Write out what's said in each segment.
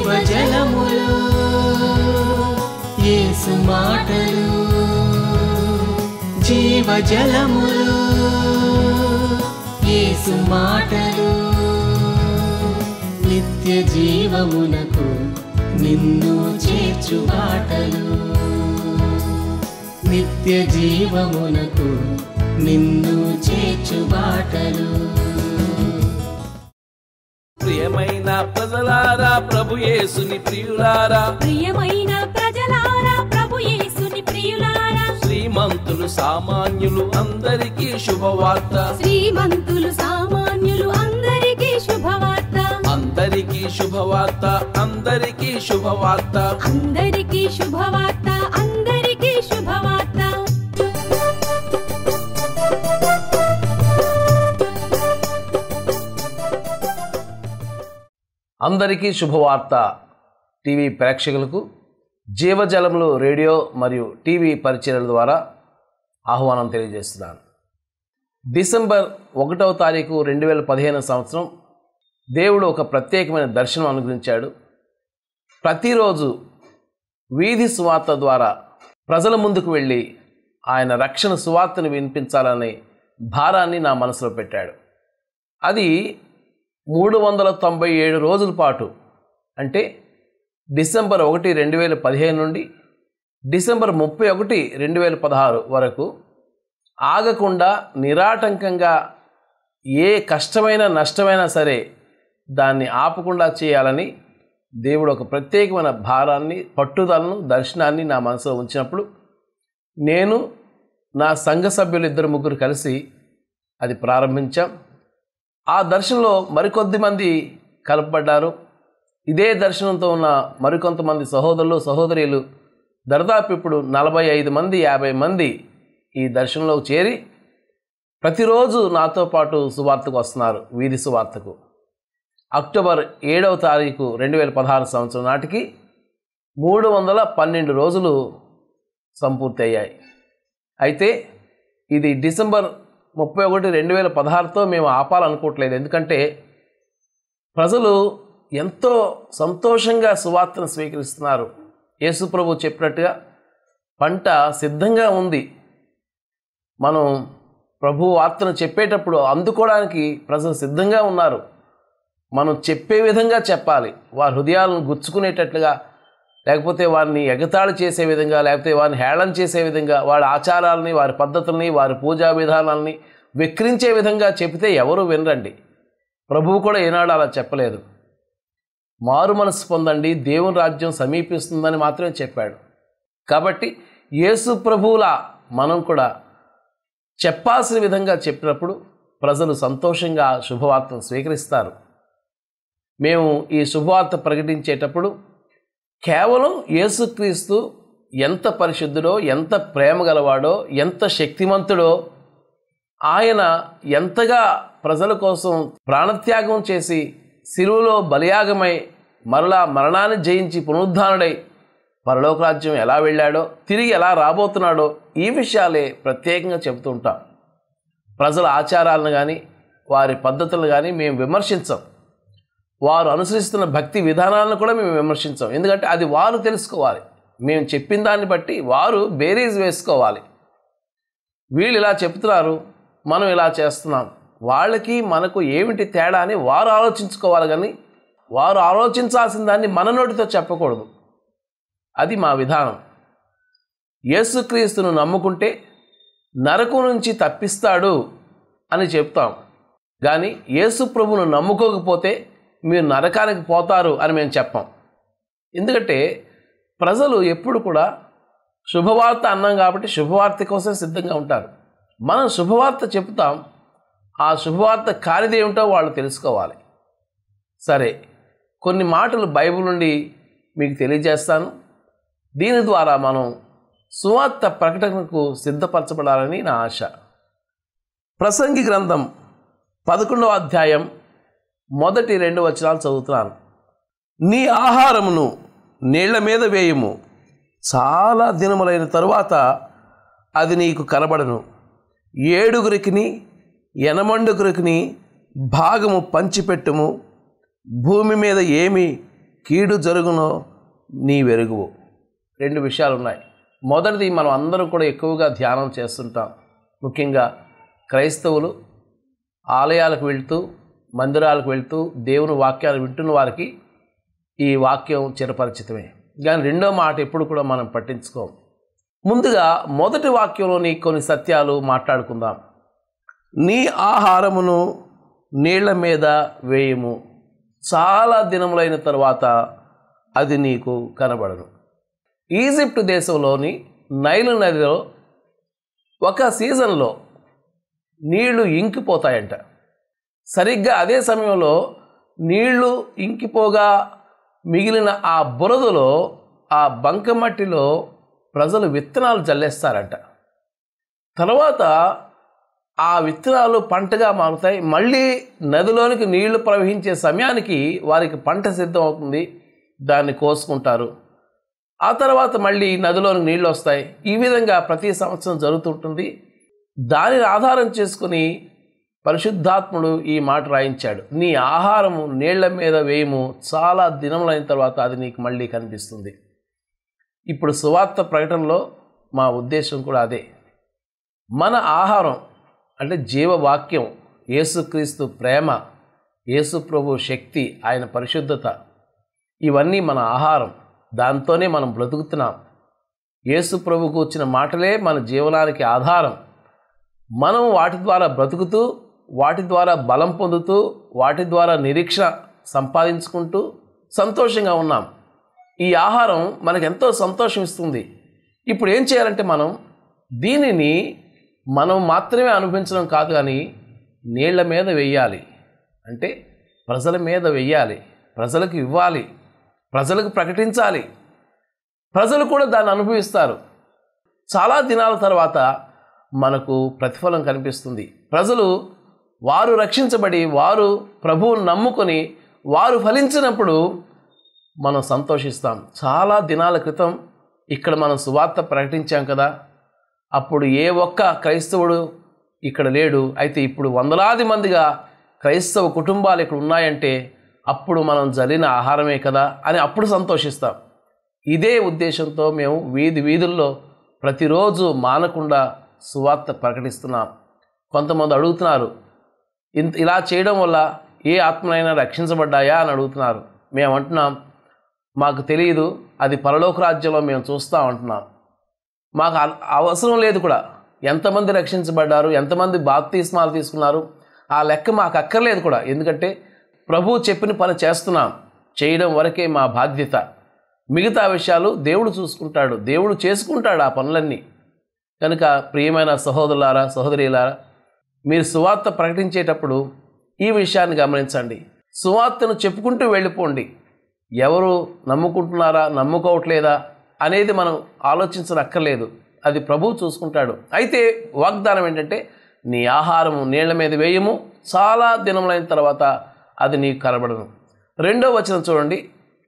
జీవజలములు యేసు మాటలు జీవజలములు యేసు మాటలు నిత్య జీవమునకు నిన్ను చేర్చు బాటలు నిత్య జీవమునకు నిన్ను చేర్చు బాటలు. ప్రియమైన ప్రజలారా ప్రభు యేసుని ప్రియులారా ప్రియమైన ప్రజలారా ప్రభు యేసుని ప్రియులారా శ్రీమంతులు సామాన్యులు అందరికీ శుభవార్త శ్రీమంతులు సామాన్యులు అందరికీ శుభవార్త అందరికీ శుభవార్త అందరికీ శుభవార్త అందరికీ శుభవార్త అందరికీ శుభవార్త. అందరికీ శుభవార్త టీవీ ప్రేక్షకులకు జీవజలములు రేడియో మరియు టీవీ పరిచయాల ద్వారా ఆహ్వానం తెలియజేస్తున్నాను. డిసెంబర్ 1వ తారీఖు 2015 సంవత్సరం దేవుడు ఒక ప్రత్యేకమైన దర్శనం అనుగ్రహించాడు. ప్రతిరోజు వీధి సువార్త ద్వారా ప్రజల ముందుకు వెళ్ళి ఆయన రక్షణ సువార్తను వినిపించాలనే భారాన్ని నా మనసులో పెట్టాడు. అది 397 రోజుల పాటు, అంటే డిసెంబర్ 1, 2015 నుండి డిసెంబర్ 31, 2016 వరకు ఆగకుండా నిరాటంకంగా ఏ కష్టమైన నష్టమైనా సరే దాన్ని ఆపకుండా చేయాలని దేవుడు ఒక ప్రత్యేకమైన భారాన్ని, పట్టుదలను, దర్శనాన్ని నా మనసులో ఉంచినప్పుడు నేను నా సంఘ సభ్యులు 2-3 కలిసి అది ప్రారంభించాం. ఆ దర్శనంలో మరికొద్ది మంది కలపబడ్డారు. ఇదే దర్శనంతో ఉన్న మరికొంతమంది సహోదరులు సహోదరీలు దరిదాపు ఇప్పుడు 45 మంది 50 మంది ఈ దర్శనంలో చేరి ప్రతిరోజు నాతో పాటు సువార్తకు వస్తున్నారు. వీధి సువార్తకు అక్టోబర్ 7వ తారీఖు 2016 సంవత్సరం నాటికి 312 రోజులు సంపూర్తి అయ్యాయి. అయితే ఇది డిసెంబర్ 31, 2016తో మేము ఆపాలనుకోవట్లేదు. ఎందుకంటే ప్రజలు ఎంతో సంతోషంగా సువార్తను స్వీకరిస్తున్నారు. యేసు ప్రభు చెప్పినట్టుగా పంట సిద్ధంగా ఉంది. మనం ప్రభు వార్తను చెప్పేటప్పుడు అందుకోవడానికి ప్రజలు సిద్ధంగా ఉన్నారు. మనం చెప్పే విధంగా చెప్పాలి. వారి హృదయాలను గుచ్చుకునేటట్లుగా, లేకపోతే వారిని ఎగతాళి చేసే విధంగా, లేకపోతే వారిని హేళన చేసే విధంగా, వారి ఆచారాలని, వారి పద్ధతుల్ని, వారి పూజా విధానాలని విక్రించే విధంగా చెబితే ఎవరు వినరండి. ప్రభువు కూడా ఏనాడు అలా చెప్పలేదు. మారు మనసు పొందండి, దేవుని రాజ్యం సమీపిస్తుందని మాత్రమే చెప్పాడు. కాబట్టి యేసు ప్రభువులా మనం కూడా చెప్పాల్సిన విధంగా చెప్పినప్పుడు ప్రజలు సంతోషంగా శుభవార్తను స్వీకరిస్తారు. మేము ఈ శుభవార్త ప్రకటించేటప్పుడు కేవలం యేసుక్రీస్తు ఎంత పరిశుద్ధుడో, ఎంత ప్రేమ గలవాడో, ఎంత శక్తిమంతుడో, ఆయన ఎంతగా ప్రజల కోసం ప్రాణత్యాగం చేసి శిలువలో బలియాగమై మరలా మరణాన్ని జయించి పునరుద్ధానుడై పరలోక రాజ్యం ఎలా వెళ్ళాడో, తిరిగి ఎలా రాబోతున్నాడో ఈ విషయాలే ప్రత్యేకంగా చెబుతూ ఉంటాం. ప్రజల ఆచారాలను కానీ వారి పద్ధతులను కానీ మేము విమర్శించాం. వారు అనుసరిస్తున్న భక్తి విధానాలను కూడా మేము విమర్శించాం. ఎందుకంటే అది వారు తెలుసుకోవాలి. మేము చెప్పిన దాన్ని బట్టి వారు బేరీజ్ వేసుకోవాలి. వీళ్ళు ఇలా చెప్తున్నారు, మనం ఇలా చేస్తున్నాం, వాళ్ళకి మనకు ఏమిటి తేడా అని వారు ఆలోచించుకోవాలి. కానీ వారు ఆలోచించాల్సిన దాన్ని మన నోటితో చెప్పకూడదు. అది మా విధానం. యేసుక్రీస్తును నమ్ముకుంటే నరకం నుంచి తప్పిస్తాడు అని చెప్తాం. కానీ యేసు ప్రభువును నమ్ముకోకపోతే మీరు నరకానికి పోతారు అని మేము చెప్పాం. ఎందుకంటే ప్రజలు ఎప్పుడు కూడా శుభవార్త అన్నాం కాబట్టి శుభవార్త కోసం సిద్ధంగా ఉంటారు. మనం శుభవార్త చెప్తాం, ఆ శుభవార్త కానిదేమిటో వాళ్ళు తెలుసుకోవాలి. సరే, కొన్ని మాటలు బైబిల్ నుండి మీకు తెలియజేస్తాను. దీని ద్వారా మనం సువార్త ప్రకటనకు సిద్ధపరచబడాలని నా ఆశ. ప్రసంగి గ్రంథం 11వ అధ్యాయం 1-2 వచనాలు చదువుతున్నాను. నీ ఆహారమును నీళ్ల మీద వేయుము, చాలా దినములైన తరువాత అది నీకు కనబడను. 7 8 భాగము పంచిపెట్టుము, భూమి మీద ఏమీ కీడు జరుగునో నీవెరుగువు. రెండు విషయాలు ఉన్నాయి. మొదటిది, మనం అందరం కూడా ఎక్కువగా ధ్యానం చేస్తుంటాం. ముఖ్యంగా క్రైస్తవులు ఆలయాలకు వెళ్తూ, మందిరాలకు వెళ్తూ దేవుని వాక్యాలు వింటున్న వారికి ఈ వాక్యం చిరపరిచితమే. కానీ రెండో మాట ఎప్పుడు కూడా మనం పట్టించుకోం. ముందుగా మొదటి వాక్యంలోని కొన్ని సత్యాలు మాట్లాడుకుందాం. నీ ఆహారమును నీళ్ల మీద వేయము, చాలా దినములైన తర్వాత అది నీకు కనబడను. ఈజిప్ట్ దేశంలోని నైలు నదిలో ఒక సీజన్లో నీళ్లు ఇంకిపోతాయంట. సరిగ్గా అదే సమయంలో నీళ్లు ఇంకిపోగా మిగిలిన ఆ బురదలో, ఆ బంకమట్టిలో ప్రజలు విత్తనాలు జల్లేస్తారంట. తర్వాత ఆ విత్తనాలు పంటగా మారుతాయి. మళ్ళీ నదిలోనికి నీళ్లు ప్రవహించే సమయానికి వారికి పంట సిద్ధం అవుతుంది. దాన్ని కోసుకుంటారు. ఆ తర్వాత మళ్ళీ నదిలోనికి నీళ్ళు వస్తాయి. ఈ విధంగా ప్రతి సంవత్సరం జరుగుతుంటుంది. దానిని ఆధారం చేసుకుని పరిశుద్ధాత్ముడు ఈ మాట రాయించాడు. నీ ఆహారము నీళ్ల మీద వేయము, చాలా దినములైన తర్వాత అది నీకు మళ్ళీ కనిపిస్తుంది. ఇప్పుడు సువార్త ప్రకటనలో మా ఉద్దేశం కూడా అదే. మన ఆహారం అంటే జీవవాక్యం, యేసుక్రీస్తు ప్రేమ, యేసు ప్రభు శక్తి, ఆయన పరిశుద్ధత, ఇవన్నీ మన ఆహారం. దాంతోనే మనం బ్రతుకుతున్నాం. యేసు ప్రభుకు వచ్చిన మాటలే మన జీవనానికి ఆధారం. మనం వాటి ద్వారా బ్రతుకుతూ, వాటి ద్వారా బలం పొందుతూ, వాటి ద్వారా నిరీక్షణ సంపాదించుకుంటూ సంతోషంగా ఉన్నాం. ఈ ఆహారం మనకు ఎంతో సంతోషం ఇస్తుంది. ఇప్పుడు ఏం చేయాలంటే దీనిని మనం మాత్రమే అనుభవించడం కాదు, కానీ నీళ్ల మీద వెయ్యాలి. అంటే ప్రజల మీద వెయ్యాలి, ప్రజలకు ఇవ్వాలి, ప్రజలకు ప్రకటించాలి. ప్రజలు కూడా దాన్ని అనుభవిస్తారు. చాలా దినాల తర్వాత మనకు ప్రతిఫలం కనిపిస్తుంది. ప్రజలు వారు రక్షించబడి, వారు ప్రభువును నమ్ముకొని వారు ఫలించినప్పుడు మనం సంతోషిస్తాం. చాలా దినాల క్రితం ఇక్కడ మనం సువార్త ప్రకటించాం కదా, అప్పుడు ఏ ఒక్క క్రైస్తవుడు ఇక్కడ లేడు. అయితే ఇప్పుడు వందలాది మందిగా క్రైస్తవ కుటుంబాలు ఇక్కడ ఉన్నాయంటే అప్పుడు మనం జల్లిన ఆహారమే కదా అని అప్పుడు సంతోషిస్తాం. ఇదే ఉద్దేశంతో మేము వీధుల్లో ప్రతిరోజు మానకుండా సువార్త ప్రకటిస్తున్నాం. కొంతమంది అడుగుతున్నారు, ఇలా చేయడం వల్ల ఏ ఆత్మలైనా రక్షించబడ్డాయా అని అడుగుతున్నారు. మేము అంటున్నాం, మాకు తెలియదు, అది పరలోక రాజ్యంలో మేము చూస్తాం అంటున్నాం. మాకు అవసరం లేదు కూడా. ఎంతమంది రక్షించబడ్డారు, ఎంతమంది బాప్తిస్మాలు తీసుకున్నారు, ఆ లెక్క మాకు అక్కర్లేదు కూడా. ఎందుకంటే ప్రభువు చెప్పిన పని చేస్తున్నాం. చేయడం వరకే మా బాధ్యత. మిగతా విషయాలు దేవుడు చూసుకుంటాడు, దేవుడు చేసుకుంటాడు ఆ పనులన్నీ. కనుక ప్రియమైన సహోదరులారా, సహోదరీలారా, మీరు సువార్త ప్రకటించేటప్పుడు ఈ విషయాన్ని గమనించండి. సువార్తను చెప్పుకుంటూ వెళ్ళిపోండి. ఎవరు నమ్ముకుంటున్నారా, నమ్ముకోవట్లేదా అనేది మనం ఆలోచించనక్కర్లేదు. అది ప్రభువు చూసుకుంటాడు. అయితే వాగ్దానం ఏంటంటే, నీ ఆహారము నీళ్ల మీద వేయము, చాలా దినములైన తర్వాత అది నీకు కనబడను. 2వ వచనం చూడండి.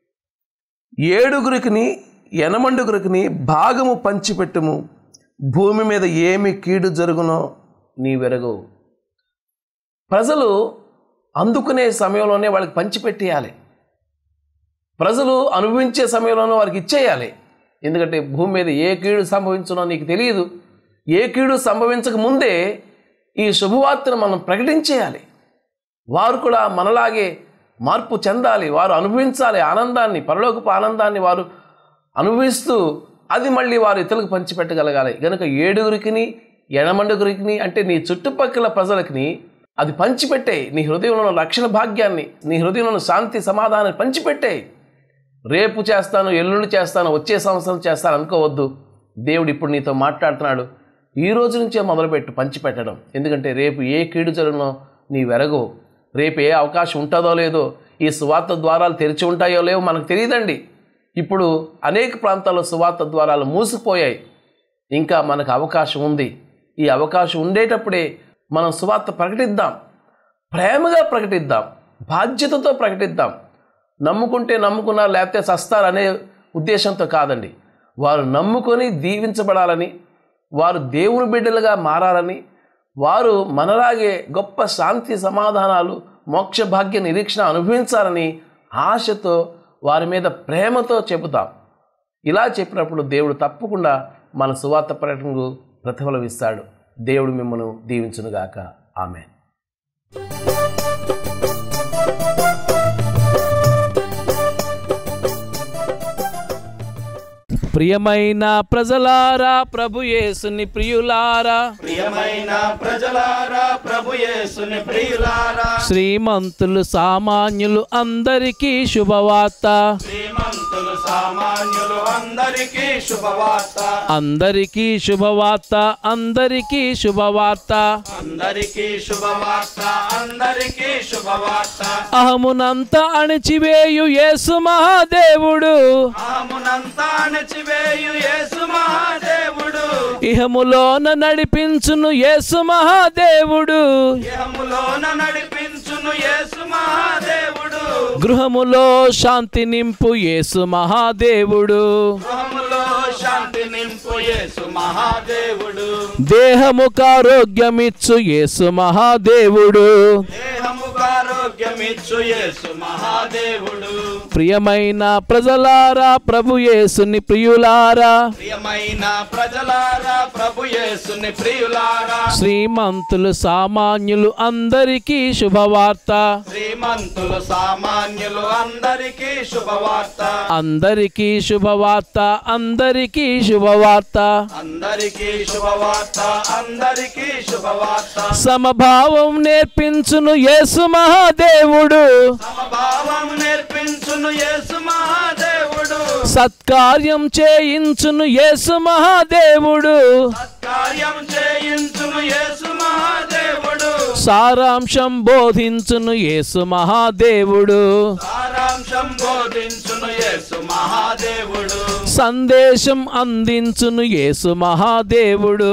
7 8 భాగము పంచిపెట్టుము, భూమి మీద ఏమి కీడు జరుగునో నీవెరగవు. ప్రజలు అందుకునే సమయంలోనే వాళ్ళకి పంచిపెట్టేయాలి. ప్రజలు అనుభవించే సమయంలోనే వారికి ఇచ్చేయాలి. ఎందుకంటే భూమి మీద ఏ కీడు సంభవించునో నీకు తెలియదు. ఏ కీడు సంభవించక ముందే ఈ శుభవార్తను మనం ప్రకటించేయాలి. వారు కూడా మనలాగే మార్పు చెందాలి. వారు అనుభవించాలి ఆనందాన్ని, పరలోకపు ఆనందాన్ని వారు అనుభవిస్తూ అది మళ్ళీ వారు ఇతరులకు పంచిపెట్టగలగాలి. కనుక 7 8 అంటే నీ చుట్టుపక్కల ప్రజలకి అది పంచిపెట్టే. నీ హృదయంలో రక్షణ భాగ్యాన్ని, నీ హృదయంలో శాంతి సమాధానాన్ని పంచిపెట్టే. రేపు చేస్తాను, ఎల్లుండి చేస్తాను, వచ్చే సంవత్సరం చేస్తాను అనుకోవద్దు. దేవుడు ఇప్పుడు నీతో మాట్లాడుతున్నాడు. ఈ రోజు నుంచే మొదలుపెట్టు పంచిపెట్టడం. ఎందుకంటే రేపు ఏ కీడు జరుగునో నీవెరగవు. రేపు ఏ అవకాశం ఉంటుందో లేదో, ఈ సువార్త ద్వారాలు తెరిచి ఉంటాయో లేవో మనకు తెలియదండి. ఇప్పుడు అనేక ప్రాంతాల్లో సువార్త ద్వారాలు మూసిపోయాయి. ఇంకా మనకు అవకాశం ఉంది. ఈ అవకాశం ఉండేటప్పుడే మనం సువార్త ప్రకటిద్దాం. ప్రేమగా ప్రకటిద్దాం, బాధ్యతతో ప్రకటిద్దాం. నమ్ముకుంటే నమ్ముకున్నారు, లేకపోతే సస్తారు అనే ఉద్దేశంతో కాదండి. వారు నమ్ముకొని దీవించబడాలని, వారు దేవుని బిడ్డలుగా మారాలని, వారు మనలాగే గొప్ప శాంతి సమాధానాలు, మోక్ష భాగ్య నిరీక్షణ అనుభవించాలని ఆశతో వారి మీద ప్రేమతో చెబుతాం. ఇలా చెప్పినప్పుడు దేవుడు తప్పకుండా మన సువార్త ప్రకటనకు ప్రతిఫలం ఇస్తాడు. దేవుడు మిమ్మల్ని దీవించునుగాక. ఆమేన్. ప్రియమైన ప్రజలారా, ప్రభు యేసుని ప్రియులారా, ప్రియమైన ప్రజలారా, ప్రభు యేసుని ప్రియులారా, శ్రీమంతులు సామాన్యులు అందరికీ శుభవార్త, శ్రీమంతులు సామాన్యులు అందరికీ శుభవార్త, అందరికీ శుభవార్త, అందరికీ శుభవార్త. అందరికీ శుభవార్త, అందరికీ శుభవార్త. అహమునంత అణిచివేయు యేసు మహాదేవుడు, ఆమునంతా అణచివేయు యేసు మహాదేవుడు, ఇహములోన నడిపించును యేసు మహాదేవుడు, ఇహములోన నడిపించును యేసు మహాదేవుడు, గృహములో శాంతి నింపు యేసు మహాదేవుడు, గృహములో శాంతి నింపు యేసు మహాదేవుడు, దేహముకు ఆరోగ్యమిచ్చు యేసు మహాదేవుడు. దేహముకు ఆరోగ్యమిచ్చు యేసు మహాదేవుడు. ప్రియమైన ప్రజలారా, ప్రభు యేసుని ప్రియులారా, ప్రియమైన ప్రజలారా, ప్రభు యేసుని ప్రియులారా, శ్రీమంతులు సామాన్యులు అందరికీ శుభవార్త, శ్రీమంతులు సామాన్యులు అందరికీ శుభవార్త, అందరికీ శుభవార్త, అందరికీ శుభవార్త. అందరికీ శుభవార్త, అందరికీ శుభవార్త. సమభావం నేర్పించును యేసు మహాదేవుడు, సమభావం నేర్పించును యేసు మహాదేవుడు, సత్కార్యం చేయించును యేసు మహాదేవుడు, సత్కార్యం చేయించును యేసు మహాదేవుడు, సారాంశం బోధించును యేసు మహాదేవుడు, సారాంశం బోధించును యేసు మహాదేవుడు, సందేశం అందించును యేసు మహాదేవుడు.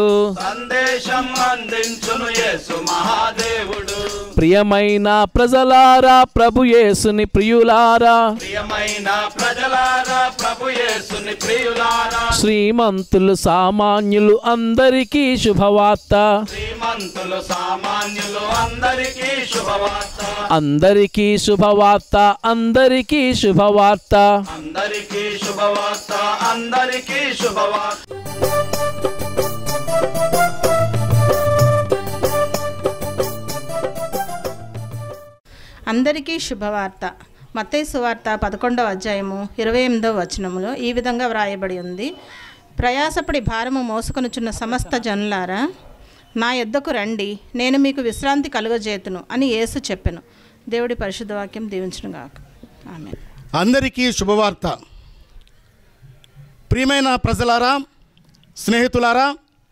సందేశం అందించును యేసు మహాదేవుడు. ప్రియమైన ప్రజలారా, ప్రభు యేసుని ప్రియులారా, ప్రియమైన ప్రజలారా, ప్రభు యేసుని ప్రియులారా, శ్రీమంతులు సామాన్యులు అందరికీ శుభవార్త, శ్రీమంతులు సామాన్యులు అందరికీ శుభవార్త, అందరికీ శుభవార్త, అందరికీ శుభవార్త. అందరికీ శుభవార్త, అందరికీ శుభవార్త. అందరికీ శుభవార్త. మత్తయి సువార్త 11వ అధ్యాయము 28వ వచనములో ఈ విధంగా వ్రాయబడి ఉంది. ప్రయాసపడి భారము మోసుకొనుచున్న సమస్త జనులారా, నా యొద్దకు రండి, నేను మీకు విశ్రాంతి కలుగజేతును అని యేసు చెప్పెను. దేవుడి పరిశుద్ధ వాక్యం దీవించునుగాక. ఆమేన్. అందరికీ శుభవార్త. ప్రియమైన ప్రజలారా, స్నేహితులారా,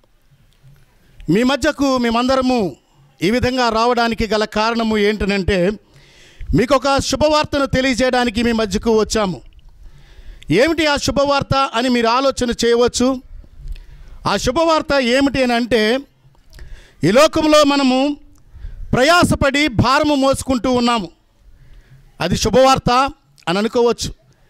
మీ మధ్యకు మేమందరము ఈ విధంగా రావడానికి గల కారణము ఏంటనంటే, మీకు ఒక శుభవార్తను తెలియజేయడానికి మీ మధ్యకు వచ్చాము. ఏమిటి ఆ శుభవార్త అని మీరు ఆలోచన చేయవచ్చు. ఆ శుభవార్త ఏమిటి అని అంటే, ఈ లోకంలో మనము ప్రయాసపడి భారము మోసుకుంటూ ఉన్నాము. అది శుభవార్త అని అనుకోవచ్చు.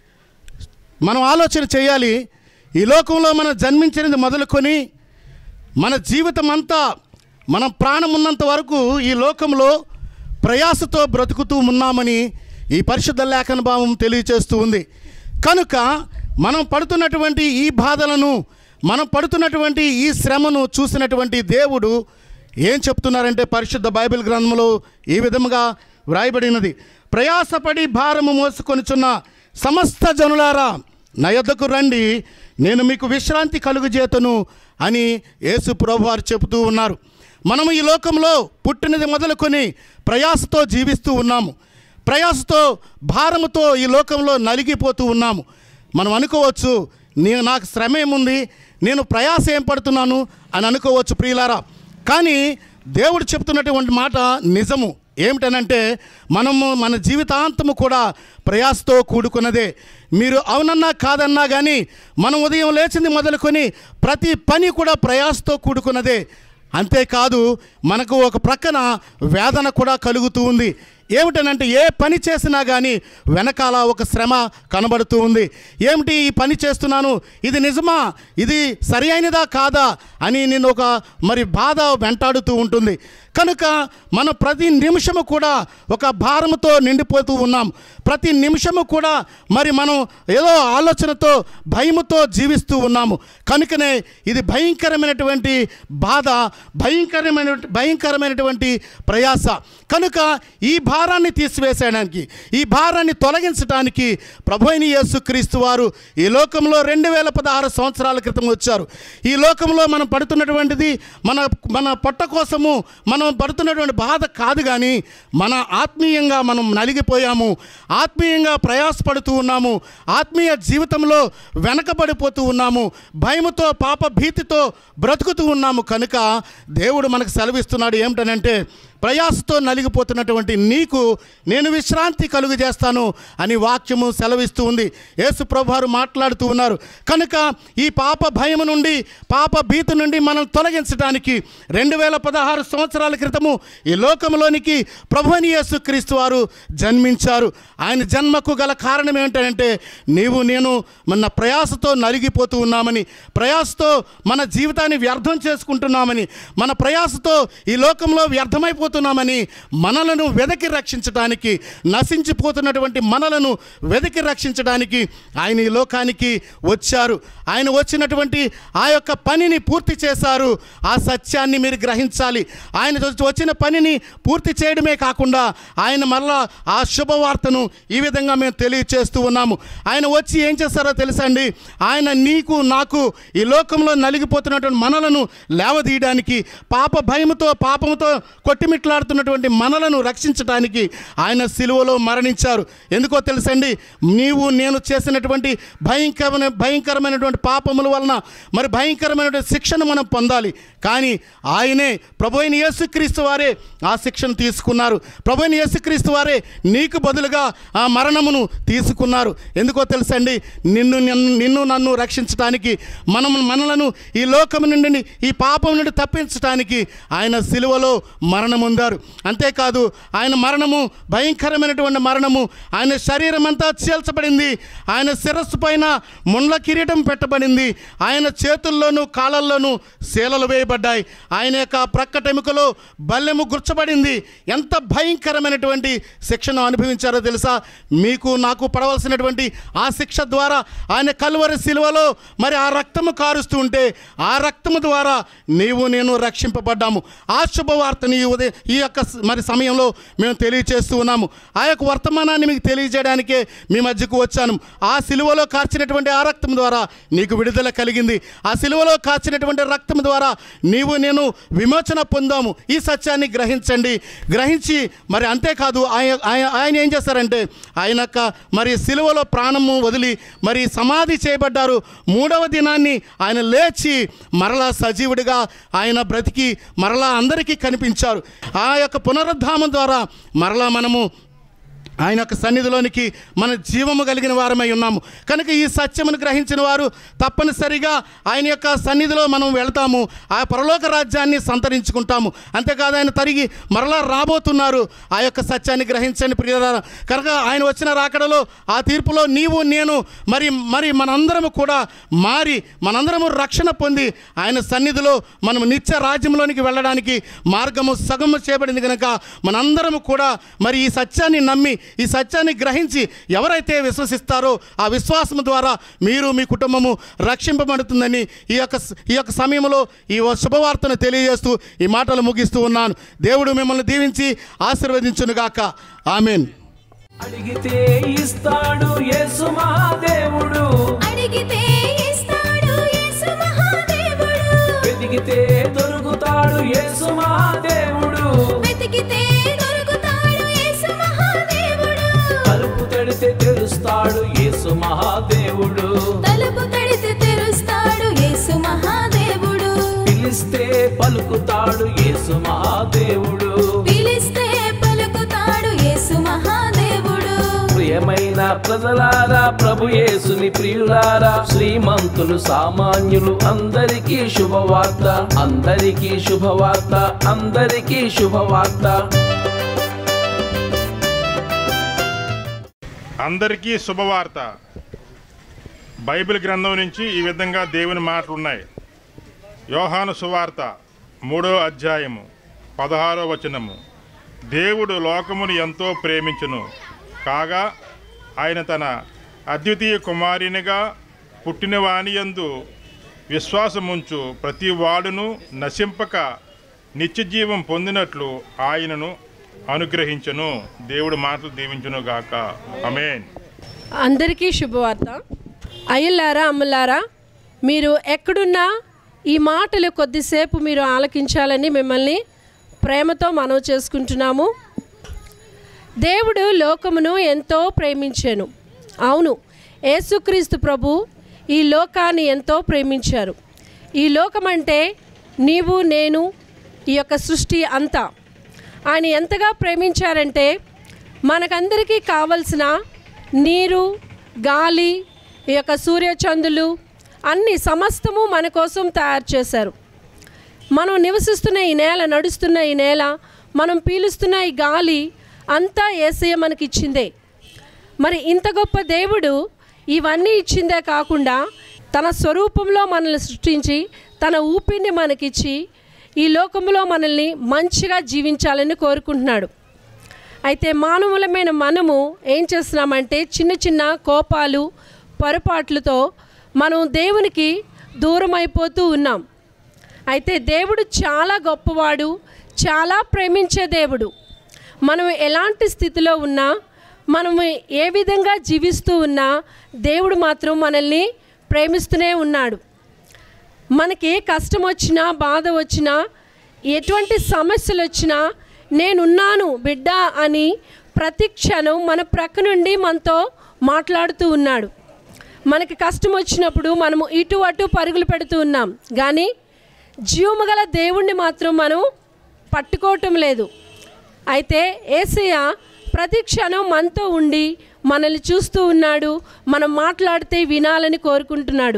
మనం ఆలోచన చేయాలి. ఈ లోకంలో మనం జన్మించినది మొదలుకొని మన జీవితం అంతా, మనం ప్రాణం ఉన్నంత వరకు ఈ లోకంలో ప్రయాసతో బ్రతుకుతూ ఉన్నామని ఈ పరిశుద్ధ లేఖన భావం తెలియచేస్తూ ఉంది. కనుక మనం పడుతున్నటువంటి ఈ బాధలను, మనం పడుతున్నటువంటి ఈ శ్రమను చూసినటువంటి దేవుడు ఏం చెప్తున్నారంటే, పరిశుద్ధ బైబిల్ గ్రంథంలో ఈ విధముగా వ్రాయబడినది. ప్రయాసపడి భారము మోసుకొనుచున్న సమస్త జనులారా, నా యొద్దకు రండి, నేను మీకు విశ్రాంతి కలుగజేతును అని యేసు ప్రభువారు చెబుతూ ఉన్నారు. మనము ఈ లోకంలో పుట్టినది మొదలుకొని ప్రయాసతో జీవిస్తూ ఉన్నాము. ప్రయాసతో, భారముతో ఈ లోకంలో నలిగిపోతూ ఉన్నాము. మనం అనుకోవచ్చు, నాకు శ్రమ ఏముంది, నేను ప్రయాస ఏం పడుతున్నాను అని అనుకోవచ్చు ప్రియులారా. కానీ దేవుడు చెప్తున్నటువంటి మాట నిజము. ఏమిటనంటే, మనము మన జీవితాంతము కూడా ప్రయాసతో కూడుకున్నదే. మీరు అవునన్నా కాదన్నా కానీ మనం ఉదయం లేచింది మొదలుకొని ప్రతి పని కూడా ప్రయాసతో కూడుకున్నదే. అంతేకాదు, మనకు ఒక ప్రక్కన వేదన కూడా కలుగుతూ ఉంది. ఏమిటనంటే, ఏ పని చేసినా కానీ వెనకాల ఒక శ్రమ కనబడుతూ ఉంది. ఏమిటి ఈ పని చేస్తున్నాను, ఇది నిజమా, ఇది సరి అయినదా కాదా అని నేను ఒక బాధ వెంటాడుతూ ఉంటుంది. కనుక మనం ప్రతి నిమిషము కూడా ఒక భారముతో నిండిపోతూ ఉన్నాం. ప్రతి నిమిషము కూడా మరి మనం ఏదో ఆలోచనతో భయముతో జీవిస్తూ ఉన్నాము. కనుకనే ఇది భయంకరమైనటువంటి బాధ, భయంకరమైనటువంటి ప్రయాస. కనుక ఈ భారాన్ని తీసివేసేయడానికి, ఈ భారాన్ని తొలగించడానికి ప్రభువైన యేసుక్రీస్తు వారు ఈ లోకంలో 2016 సంవత్సరాల క్రితం వచ్చారు. ఈ లోకంలో మనం పడుతున్నటువంటిది మన పొట్ట కోసము మనం పడుతున్నటువంటి బాధ కాదు, కానీ మన ఆత్మీయంగా మనం నలిగిపోయాము, ఆత్మీయంగా ప్రయాసపడుతూ ఉన్నాము, ఆత్మీయ జీవితంలో వెనకబడిపోతూ ఉన్నాము, భయముతో పాప భీతితో బ్రతుకుతూ ఉన్నాము. కనుక దేవుడు మనకు సెలవిస్తున్నాడు ఏమిటనంటే, ప్రయాసతో నలిగిపోతున్నటువంటి నీకు నేను విశ్రాంతి కలుగు చేస్తాను అని వాక్యము సెలవిస్తూ ఉంది. యేసు ప్రభువారు మాట్లాడుతూ ఉన్నారు. కనుక ఈ పాప భయము నుండి, పాప భీతి నుండి మనం తొలగించడానికి 2016 సంవత్సరాల క్రితము ఈ లోకంలోనికి ప్రభువైన యేసుక్రీస్తు వారు జన్మించారు. ఆయన జన్మకు గల కారణం ఏమిటంటే, నీవు నేను మన ప్రయాసతో నలిగిపోతూ ఉన్నామని, ప్రయాసతో మన జీవితాన్ని వ్యర్థం చేసుకుంటున్నామని, మన ప్రయాసతో ఈ లోకంలో వ్యర్థమైపోతున్నామని, మనలను వెదకి రక్షించడానికి, నశించిపోతున్నటువంటి మనలను వెదకి రక్షించడానికి ఆయన ఈ లోకానికి వచ్చారు. ఆయన వచ్చినటువంటి ఆ యొక్క పనిని పూర్తి చేశారు. ఆ సత్యాన్ని మీరు గ్రహించాలి. ఆయన వచ్చిన పనిని పూర్తి చేయడమే కాకుండా ఆయన మరలా ఆ శుభవార్తను ఈ విధంగా మేము తెలియచేస్తూ ఉన్నాము. ఆయన వచ్చి ఏం చేస్తారో తెలుసండి, ఆయన నీకు నాకు ఈ లోకంలో నలిగిపోతున్నటువంటి మనలను లేవదీయడానికి, పాప భయముతో పాపముతో కొట్టిమిట్లాడుతున్నటువంటి మనలను రక్షించడానికి ఆయన సిలువలో మరణించారు. ఎందుకో తెలుసండి, నీవు నేను చేసినటువంటి భయంకరమైనటువంటి పాపముల వలన మరి భయంకరమైనటువంటి శిక్షను మనం పొందాలి. కానీ ఆయనే ప్రభువైన యేసుక్రీస్తు వారే ఆ శిక్షను తీసుకున్నారు. ప్రభువైన యేసుక్రీస్తు వారే నీకు బదులుగా ఆ మరణమును తీసుకున్నారు. ఎందుకో తెలుసండి, నిన్ను నన్ను రక్షించడానికి, మనలను ఈ లోకం నుండి, ఈ పాపం నుండి తప్పించడానికి ఆయన సిలువలో మరణముందారు. అంతేకాదు ఆయన మరణము భయంకరమైనటువంటి మరణము. ఆయన శరీరం అంతా చీల్చబడింది. ఆయన శిరస్సు పైన ముండ్ల కిరీటం పెట్టబడింది. ఆయన చేతుల్లోనూ కాళ్ళల్లోనూ శీలలు వేయబడ్డాయి. ఆయన యొక్క ప్రక్కటెముకలో బల్లెము గుర్చబడింది. ఎంత భయంకరమైనటువంటి శిక్షను అనుభవించారో తెలుసా? మీకు నాకు పడవలసినటువంటి ఆ శిక్ష ద్వారా ఆయన కల్వరి సిలువలో మరి ఆ రక్తము కారుస్తూ ఉంటే, ఆ రక్తము ద్వారా నీవు నేను రక్షింపబడ్డాము. ఆ శుభవార్తని ఈ యొక్క మరి సమయంలో మేము తెలియచేస్తూ ఉన్నాము. ఆ యొక్క వర్తమానాన్ని మీకు తెలియజేయడానికే మీ మధ్యకు వచ్చాను. ఆ సిలువలో కార్చినటువంటి ఆ రక్తం ద్వారా నీకు విడుదల కలిగింది. ఆ సిలువలో కార్చినటువంటి రక్తం ద్వారా నీవు నేను విమోచన పొందాము. ఈ సత్యాన్ని గ్రహించండి. గ్రహించి మరి అంతేకాదు ఆయన ఏం చేస్తారంటే, ఆయన మరి సిలువలో ప్రాణము వదిలి మరి సమాధి చేయబడ్డారు. 3వ దినాన్ని ఆయన లేచి మరలా సజీవుడిగా ఆయన బ్రతికి మరలా అందరికీ కనిపించారు. ఆ యొక్క పునరుద్ధానం ద్వారా మరలా మనము ఆయన యొక్క సన్నిధిలోనికి మన జీవము కలిగిన వారమై ఉన్నాము. కనుక ఈ సత్యమును గ్రహించిన వారు తప్పనిసరిగా ఆయన యొక్క సన్నిధిలో మనం వెళ్తాము, ఆ పరలోక రాజ్యాన్ని సంతరించుకుంటాము. అంతేకాదు ఆయన తరిగి మరలా రాబోతున్నారు. ఆ యొక్క సత్యాన్ని గ్రహించండి ప్రియులారా. కనుక ఆయన వచ్చిన రాకడలో ఆ తీర్పులో నీవు నేను మరి మనందరము కూడా మారి మనందరము రక్షణ పొంది ఆయన సన్నిధిలో మనం నిత్య రాజ్యంలోనికి వెళ్ళడానికి మార్గము సగము చేయబడింది. కనుక మనందరము కూడా మరి ఈ సత్యాన్ని నమ్మి, ఈ సత్యాన్ని గ్రహించి ఎవరైతే విశ్వసిస్తారో ఆ విశ్వాసం ద్వారా మీరు మీ కుటుంబము రక్షింపబడుతుందని ఈ యొక్క సమయంలో ఈ శుభవార్తను తెలియజేస్తూ ఈ మాటలు ముగిస్తూ ఉన్నాను. దేవుడు మిమ్మల్ని దీవించి ఆశీర్వదించునుగాక. ఆమేన్. అడిగితే ఇస్తాడు యేసు మహాదేవుడు, అడిగితే ఇస్తాడు యేసు మహాదేవుడు, వెతికితే దొరుకుతాడు యేసు మహాదేవుడు, వెతికితే దొరుకుతాడు యేసు మహాదేవుడు, తలుపు తడితే తెరుస్తాడు యేసు మహాదేవుడు, తలుపు తడితే తెరుస్తాడు యేసు మహాదేవుడు, పిలిస్తే పలుకుతాడు యేసు మహాదేవుడు, పిలిస్తే పలుకుతాడు యేసు మహాదేవుడు. ప్రియమైన ప్రజలారా, ప్రభు యేసుని ప్రియులారా, శ్రీమంతులు సామాన్యులు అందరికీ శుభవార్త, అందరికీ శుభవార్త, అందరికీ శుభవార్త. అందరికీ శుభవార్త. బైబిల్ గ్రంథం నుంచి ఈ విధంగా దేవుని మాటలు ఉన్నాయి. యోహాను సువార్త 3వ అధ్యాయము 16వ వచనము. దేవుడు లోకమును ఎంతో ప్రేమించును కాగా ఆయన తన అద్వితీయ కుమారునిగా పుట్టిన వానియందు విశ్వాసముంచు ప్రతి వాడును నశింపక నిత్యజీవం పొందినట్లు ఆయనను అనుగ్రహించును. దేవుడు మాటలు దీవించును గాక. ఆమేన్. అందరికీ శుభవార్త. అయ్యలారా, అమ్మలారా, మీరు ఎక్కడున్నా ఈ మాటలు కొద్దిసేపు మీరు ఆలకించాలని మిమ్మల్ని ప్రేమతో మనవి చేసుకుంటున్నాము. దేవుడు లోకమును ఎంతో ప్రేమించాను. అవును, యేసుక్రీస్తు ప్రభు ఈ లోకాన్ని ఎంతో ప్రేమించారు. ఈ లోకం అంటే నీవు, నేను, ఈ యొక్క సృష్టి అంతా ఆయన ఎంతగా ప్రేమించారంటే మనకందరికీ కావలసిన నీరు, గాలి, ఈ యొక్క సూర్యచంద్రులు అన్ని సమస్తము మన కోసం తయారు చేశారు. మనం నివసిస్తున్న ఈ నేల, నడుస్తున్న ఈ నేల, మనం పీలుస్తున్న ఈ గాలి అంతా యేసయ్య మనకి ఇచ్చిందే. మరి ఇంత గొప్ప దేవుడు ఇవన్నీ ఇచ్చిందే కాకుండా తన స్వరూపంలో మనల్ని సృష్టించి తన ఊపిరిని మనకిచ్చి ఈ లోకంలో మనల్ని మంచిగా జీవించాలని కోరుకుంటున్నాడు. అయితే మానవులమైన మనము ఏం చేస్తున్నామంటే చిన్న చిన్న కోపాలు, పొరపాట్లతో మనం దేవునికి దూరం అయిపోతూ ఉన్నాం. అయితే దేవుడు చాలా గొప్పవాడు, చాలా ప్రేమించే దేవుడు. మనం ఎలాంటి స్థితిలో ఉన్నా, మనము ఏ విధంగా జీవిస్తూ ఉన్నా దేవుడు మాత్రం మనల్ని ప్రేమిస్తూనే ఉన్నాడు. మనకి ఏ కష్టం వచ్చినా, బాధ వచ్చినా, ఎటువంటి సమస్యలు వచ్చినా నేనున్నాను బిడ్డ అని ప్రతి క్షణం మన ప్రక్క నుండి మనతో మాట్లాడుతూ ఉన్నాడు. మనకి కష్టం వచ్చినప్పుడు మనము ఇటు అటు పరుగులు పెడుతూ ఉన్నాం, కానీ జీవము గల దేవుణ్ణి మాత్రం మనం పట్టుకోవటం లేదు. అయితే యేసయ్య ప్రతి క్షణం మనతో ఉండి మనల్ని చూస్తూ ఉన్నాడు. మనం మాట్లాడితే వినాలని కోరుకుంటున్నాడు.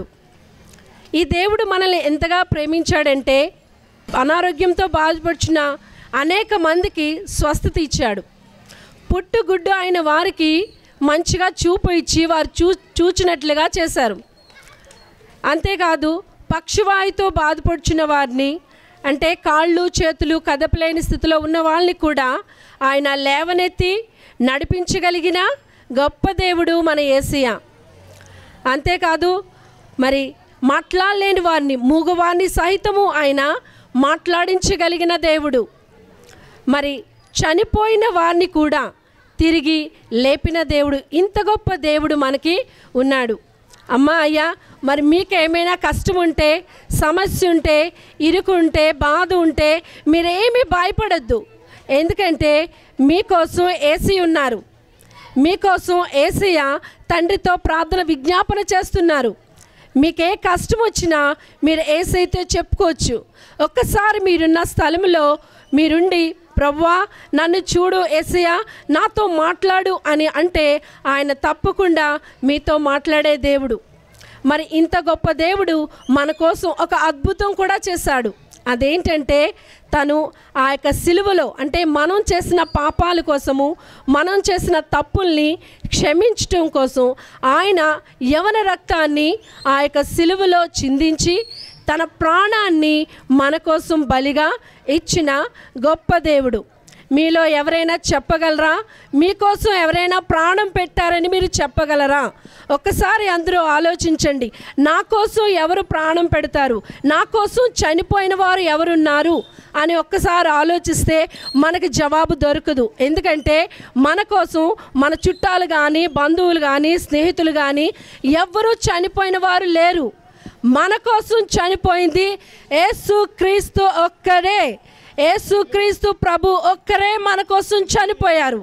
ఈ దేవుడు మనల్ని ఎంతగా ప్రేమించాడంటే అనారోగ్యంతో బాధపడుచున్న అనేక మందికి స్వస్థత ఇచ్చాడు. పుట్టుగుడ్డు అయిన వారికి మంచిగా చూపు ఇచ్చి వారు చూచినట్లుగా చేశారు. అంతేకాదు పక్షవాయుతో బాధపడుచున్న వారిని, అంటే కాళ్ళు చేతులు కదపలేని స్థితిలో ఉన్న వాళ్ళని కూడా ఆయన లేవనెత్తి నడిపించగలిగిన గొప్ప దేవుడు మన యేసయ్య. అంతేకాదు మరి మాట్లాడలేని వారిని, మూగవారిని సహితము ఆయన మాట్లాడించగలిగిన దేవుడు. మరి చనిపోయిన వారిని కూడా తిరిగి లేపిన దేవుడు. ఇంత గొప్ప దేవుడు మనకి ఉన్నాడు. అమ్మా, అయ్యా, మరి మీకేమైనా కష్టం ఉంటే, సమస్య ఉంటే, ఇరుకు ఉంటే, బాధ ఉంటే మీరేమీ భయపడద్దు. ఎందుకంటే మీకోసం యేసయ్య ఉన్నారు. మీకోసం యేసయ్య తండ్రితో ప్రార్థన విజ్ఞాపన చేస్తున్నారు. మీకే కష్టం వచ్చినా మీరు యేసయ్యతో చెప్పుకోవచ్చు. ఒక్కసారి మీరున్న స్థలంలో మీరుండి, ప్రభువా నన్ను చూడు యేసయ్య, నాతో మాట్లాడు అని అంటే ఆయన తప్పకుండా మీతో మాట్లాడే దేవుడు. మరి ఇంత గొప్ప దేవుడు మన కోసం ఒక అద్భుతం కూడా చేశాడు. అదేంటంటే తను ఆ యొక్క సిలువలో, అంటే మనం చేసిన పాపాల కోసము, మనం చేసిన తప్పుల్ని క్షమించటం కోసం ఆయన యవన రక్తాన్ని ఆ యొక్క సిలువలో చిందించి తన ప్రాణాన్ని మన కోసం బలిగా ఇచ్చిన గొప్ప దేవుడు. మీలో ఎవరైనా చెప్పగలరా? మీకోసం ఎవరైనా ప్రాణం పెట్టారని మీరు చెప్పగలరా? ఒక్కసారి అందరూ ఆలోచించండి. నా కోసం ఎవరు ప్రాణం పెడతారు? నా కోసం చనిపోయిన వారు ఎవరున్నారు అని ఒక్కసారి ఆలోచిస్తే మనకి జవాబు దొరకదు. ఎందుకంటే మన కోసం మన చుట్టాలు కానీ, బంధువులు కానీ, స్నేహితులు కానీ ఎవ్వరూ చనిపోయిన వారు లేరు. మన కోసం చనిపోయింది యేసుక్రీస్తు ఒక్కరే. యేసుక్రీస్తు ప్రభు ఒక్కరే మన కోసం చనిపోయారు.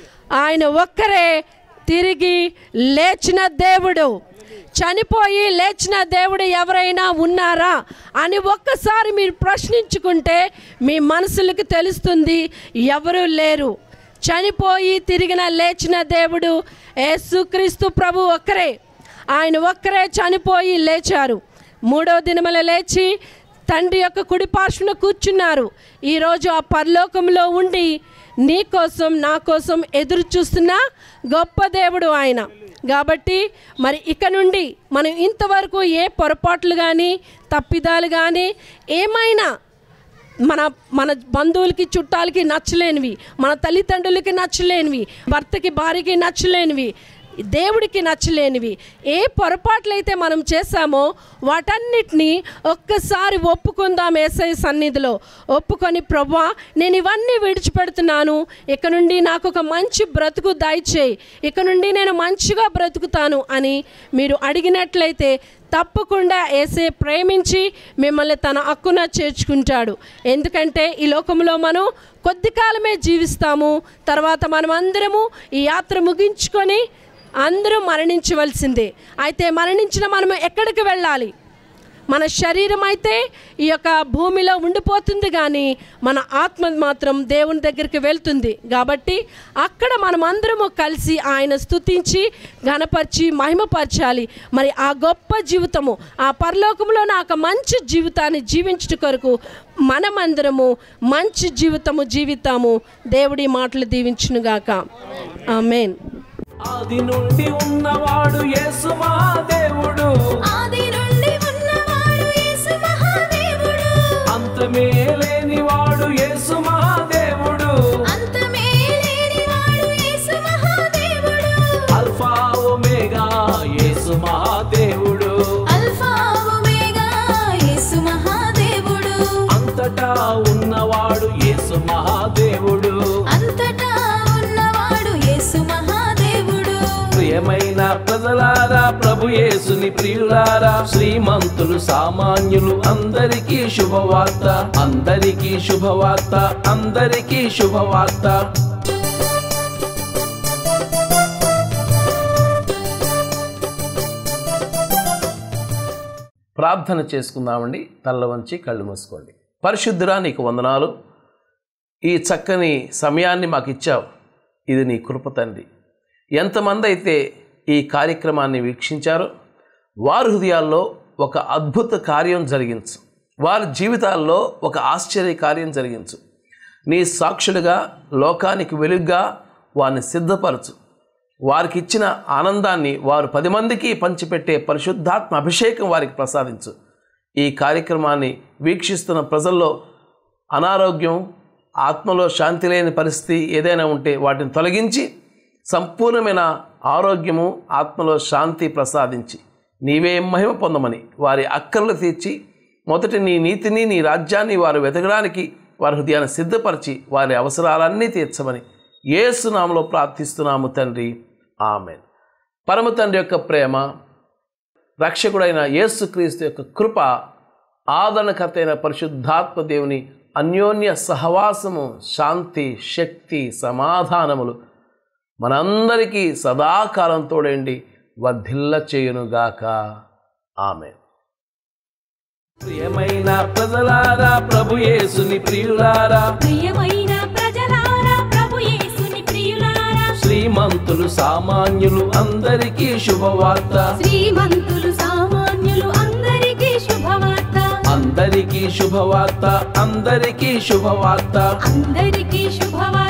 ఆయన ఒక్కరే తిరిగి లేచిన దేవుడు. చనిపోయి లేచిన దేవుడు ఎవరైనా ఉన్నారా అని ఒక్కసారి మీరు ప్రశ్నించుకుంటే మీ మనసులకు తెలుస్తుంది, ఎవరూ లేరు. చనిపోయి తిరిగిన లేచిన దేవుడు యేసుక్రీస్తు ప్రభు ఒక్కరే. ఆయన ఒక్కరే చనిపోయి లేచారు. మూడవ దినమున లేచి తండ్రి యొక్క కుడి పార్శ్వన కూర్చున్నారు. ఈరోజు ఆ పరలోకంలో ఉండి నీ కోసం, నా కోసం ఎదురు చూస్తున్న గొప్ప దేవుడు ఆయన. కాబట్టి మరి ఇక నుండి మనం ఇంతవరకు ఏ పొరపాట్లు కానీ, తప్పిదాలు కానీ, ఏమైనా మన మన బంధువులకి చుట్టాలకి నచ్చలేనివి, మన తల్లిదండ్రులకి నచ్చలేనివి, భర్తకి భార్యకి నచ్చలేనివి, దేవుడికి నచ్చలేనివి ఏ పొరపాట్లయితే మనం చేశామో వాటన్నిటినీ ఒక్కసారి ఒప్పుకుందాం. యేసయ్య సన్నిధిలో ఒప్పుకొని, ప్రభువా నేను ఇవన్నీ విడిచిపెడుతున్నాను, ఇక నుండి నాకు ఒక మంచి బ్రతుకు దయచేయి, ఇక నుండి నేను మంచిగా బ్రతుకుతాను అని మీరు అడిగినట్లయితే తప్పకుండా యేసయ్య ప్రేమించి మిమ్మల్ని తన హక్కున చేర్చుకుంటాడు. ఎందుకంటే ఈ లోకంలో మనం కొద్ది కాలమే జీవిస్తాము, తర్వాత మనం అందరము ఈ యాత్ర ముగించుకొని అందరూ మరణించవలసిందే. అయితే మరణించిన మనము ఎక్కడికి వెళ్ళాలి? మన శరీరం అయితే ఈ యొక్క భూమిలో ఉండిపోతుంది, కానీ మన ఆత్మ మాత్రం దేవుని దగ్గరికి వెళ్తుంది. కాబట్టి అక్కడ మనం అందరము కలిసి ఆయన స్తుతించి ఘనపరిచి మహిమపరచాలి. మరి ఆ గొప్ప జీవితము, ఆ పరలోకంలో నాకు మంచి జీవితాన్ని జీవించుట కొరకు మనమందరము మంచి జీవితము జీవితాము. దేవుడి మాటలు దీవించునుగాక. ఆమేన్. ఆది నుండి ఉన్నవాడు యేసు మహాదేవుడు, ఆది నుండి ఉన్నవాడు యేసు మహాదేవుడు, అంతమే లేనివాడు యేసు మహాదేవుడు, అంతమే లేనివాడు యేసు మహాదేవుడు, అల్ఫా ఒమేగా యేసు మహాదేవుడు, అల్ఫా ఒమేగా యేసు మహాదేవుడు, అంతటా ఉన్నవాడు యేసు మహాదేవుడు, అంతటా ఉన్నవాడు యేసు మహాదేవుడు. ప్రియమైన ప్రజలారా, ప్రభు యేసుని ప్రియులారా, శ్రీమంతులు సామాన్యులు అందరికీ శుభవార్త, అందరికీ శుభవార్త, అందరికీ శుభవార్త. ప్రార్థన చేసుకుందామండి. తల్ల వంచి కళ్ళు మూసుకోండి. పరిశుద్ధురా, నీకు వందనాలు. ఈ చక్కని సమయాన్ని మాకు ఇచ్చావు. ఇది నీ కృప తండ్రి. ఎంతమంది అయితే ఈ కార్యక్రమాన్ని వీక్షించారో వారి హృదయాల్లో ఒక అద్భుత కార్యం జరిగించు, వారి జీవితాల్లో ఒక ఆశ్చర్య కార్యం జరిగించు. నీ సాక్షులుగా లోకానికి వెలుగుగా వారిని సిద్ధపరచు. వారికి ఇచ్చిన ఆనందాన్ని వారు 10 మందికి పంచిపెట్టే పరిశుద్ధాత్మ అభిషేకం వారికి ప్రసాదించు. ఈ కార్యక్రమాన్ని వీక్షిస్తున్న ప్రజల్లో అనారోగ్యం, ఆత్మలో శాంతి లేని పరిస్థితి ఏదైనా ఉంటే వాటిని తొలగించి సంపూర్ణమైన ఆరోగ్యము, ఆత్మలో శాంతి ప్రసాదించి నీవే మహిమ పొందమని వారి అక్కర్లు తీర్చి మొదటి నీ నీతిని, నీ రాజ్యాన్ని వారు వెతకడానికి వారి హృదయాన్ని సిద్ధపరిచి వారి అవసరాలన్నీ తీర్చమని యేసు నామములో ప్రార్థిస్తున్నాము తండ్రి. ఆమేన్. పరమ తండ్రి యొక్క ప్రేమ, రక్షకుడైన యేసుక్రీస్తు యొక్క కృప, ఆదరణకర్త అయిన పరిశుద్ధాత్మ దేవుని అన్యోన్య సహవాసము, శాంతి, శక్తి, సమాధానములు మనందరికీ సదాకాలం తోడండి వర్ధిల్ల చేయునుగాక. ఆమేన్. ప్రియమైన ప్రజలారా, ప్రభు యేసుని ప్రియులారా, ప్రియమైన ప్రజలారా, ప్రభు యేసుని ప్రియులారా, శ్రీమంతులు సామాన్యులు అందరికీ శుభవార్త, శ్రీమంతులు సామాన్యులు అందరికీ శుభవార్త, అందరికీ శుభవార్త, అందరికీ శుభవార్త. అందరికీ శుభవార్త.